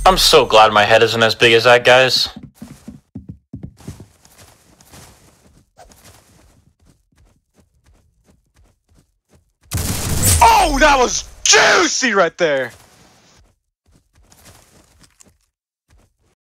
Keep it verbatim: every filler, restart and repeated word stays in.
I'm so glad my head isn't as big as that guy's. Oh, that was juicy right there!